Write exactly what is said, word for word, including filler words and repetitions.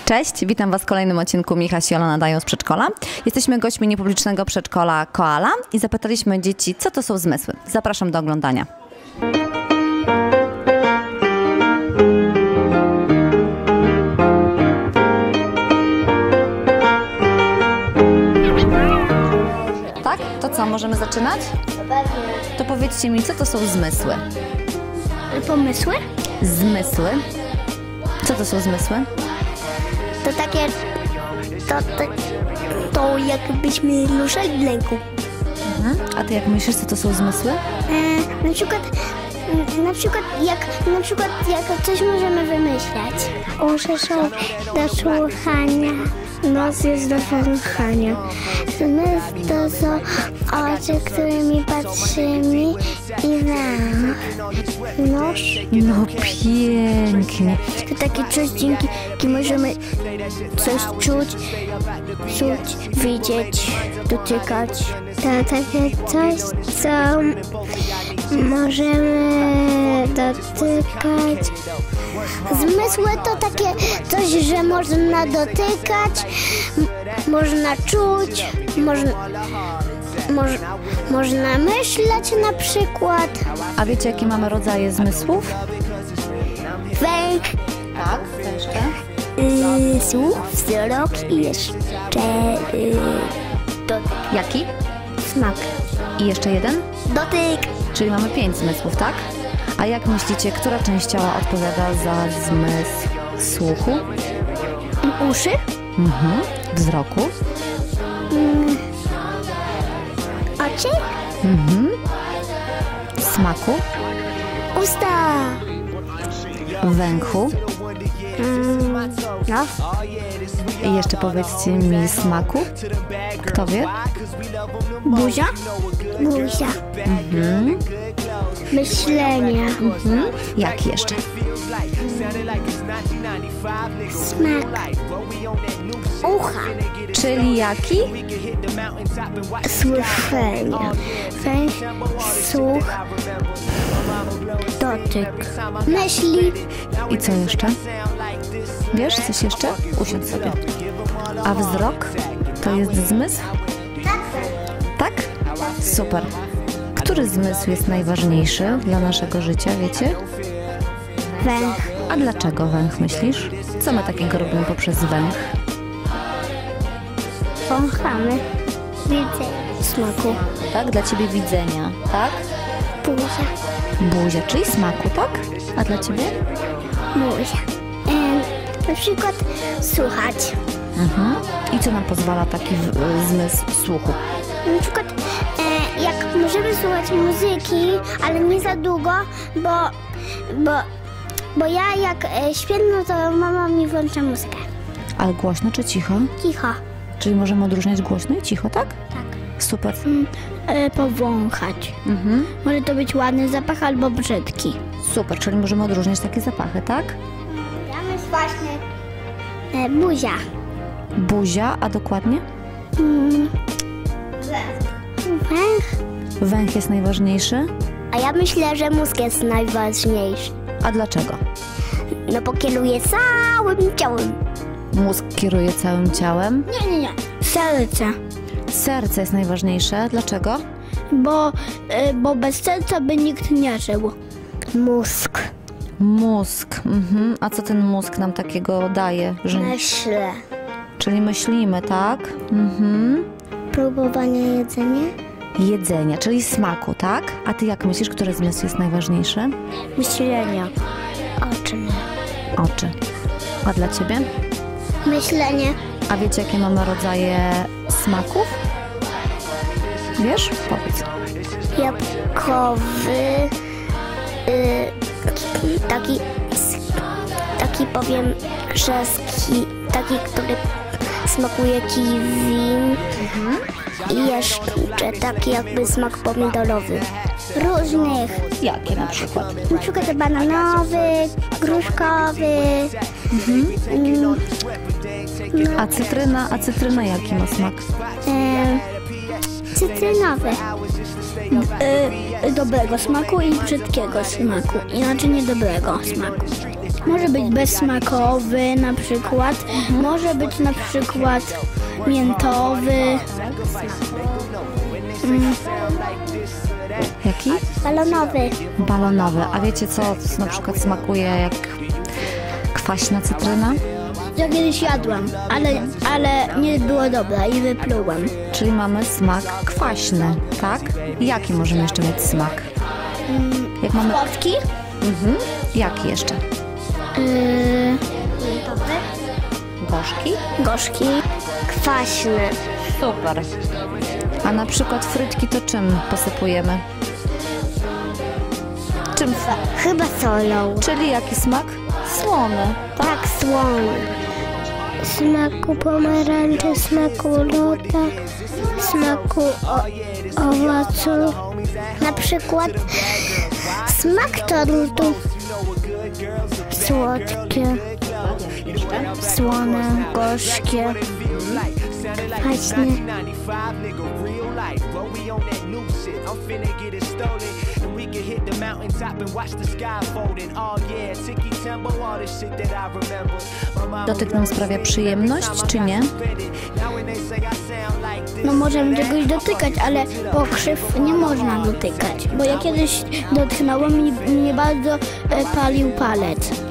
Cześć, witam Was w kolejnym odcinku Michaś i Ola nadają z przedszkola. Jesteśmy gośćmi niepublicznego przedszkola Koala i zapytaliśmy dzieci, co to są zmysły. Zapraszam do oglądania. Tak? To co, możemy zaczynać? To powiedzcie mi, co to są zmysły? Pomysły? Zmysły. Co to są zmysły? To takie... To, to, to jakbyśmy ruszali w ręku. Mhm. A ty jak myślisz, co to są zmysły? E, na przykład... Na przykład jak, na przykład jak coś możemy wymyślać. Uszy są do słuchania, nos jest do wąchania. Zmysł to są oczy, którymi patrzymy i węch. Nos. No pięknie. To takie coś, dzięki kim możemy coś czuć, czuć, widzieć, dotykać. To takie coś, co możemy dotykać. Zmysły to takie coś, że można dotykać, można czuć, można, moż, można myśleć na przykład. A wiecie, jakie mamy rodzaje zmysłów? Węch, Tak, co jeszcze? yy, słuch, wzrok i jeszcze yy, dotyk. Jaki? Smak. I jeszcze jeden? Dotyk. Czyli mamy pięć zmysłów, tak? A jak myślicie, która część ciała odpowiada za zmysł słuchu? Uszy. Mhm. Wzroku? Mm. Oczy. Mhm. Smaku? Usta. Węchu? Mm. No. I jeszcze powiedzcie mi smaku. Kto wie? Buzia. Buzia. Mhm. Myślenie. Mhm. Jak jeszcze? Smak. Ucha. Czyli jaki? Słyszenie. Węch, słuch, dotyk. Myśli. I co jeszcze? Wiesz, coś jeszcze? Usiądź sobie. A wzrok? To jest zmysł? Tak? Super. Który zmysł jest najważniejszy dla naszego życia, wiecie? Węch. A dlaczego węch myślisz? Co my takiego robimy poprzez węch? Wąchamy. Widzę. Smaku. Tak, dla ciebie widzenia, tak? Buzia. Buzia, czyli smaku, tak? A dla ciebie? Buzia. E, na przykład słuchać. Mhm. I co nam pozwala taki w- zmysł słuchu? Na przykład e, jak możemy słuchać muzyki, ale nie za długo, bo, bo, bo ja jak e, śpię, no to mama mi włącza muzykę. Ale głośno czy cicho? Cicho. Czyli możemy odróżniać głośno i cicho, tak? Tak. Super. E, powąchać. Mhm. Może to być ładny zapach albo brzydki. Super, czyli możemy odróżniać takie zapachy, tak? Ja myślę właśnie e, buzia. Buzia, a dokładnie? Mm. Węch. Węch jest najważniejszy. A ja myślę, że mózg jest najważniejszy. A dlaczego? No bo kieruje całym ciałem. Mózg kieruje całym ciałem. Nie, nie, nie. Serce. Serce jest najważniejsze. Dlaczego? Bo, y, bo bez serca by nikt nie żył. Mózg. Mózg. Mhm. A co ten mózg nam takiego daje? Że... Myślę. Czyli myślimy, tak? Mhm. Próbowanie jedzenia. Jedzenia, czyli smaku, tak? A ty jak myślisz, który zmysł jest najważniejszy? Myślenia. Oczy. Oczy. A dla ciebie? Myślenie. A wiecie, jakie mamy rodzaje smaków? Wiesz? Powiedz. Jabłkowy. Y, taki, taki powiem, rzeski. Taki, który smakuje kiwi. Mhm. I jeszcze taki jakby smak pomidorowy. Różnych. Jakie na przykład? Na przykład bananowy, gruszkowy. Mhm. Mm, no, A cytryna, a cytryna jaki ma smak? e, cytrynowy. E, dobrego smaku i brzydkiego smaku. Inaczej niedobrego smaku. Może być bezsmakowy na przykład, mhm. może być na przykład miętowy. Mm. Jaki? Balonowy. Balonowy. A wiecie co na przykład smakuje jak kwaśna cytryna? Ja kiedyś jadłam, ale, ale nie było dobre i wyplułam. Czyli mamy smak kwaśny, tak? Jaki możemy jeszcze mieć smak? Mm, jak mamy... Słodki? Mhm. Jaki jeszcze? Yy... Gorzki? Gorzki. Kwaśny. Super. A na przykład frytki to czym posypujemy? Czym? Chyba solą. Czyli jaki smak? Słony. Tak, tak słony. Smaku pomarańczy, smaku loda, smaku o, owocu. Na przykład smak tortu. Słodkie, słone, gorzkie, kwaśne. Dotyk nam sprawia przyjemność, czy nie? No możemy czegoś dotykać, ale pokrzyw nie można dotykać, bo ja kiedyś dotknąłem i mnie bardzo e, palił palec.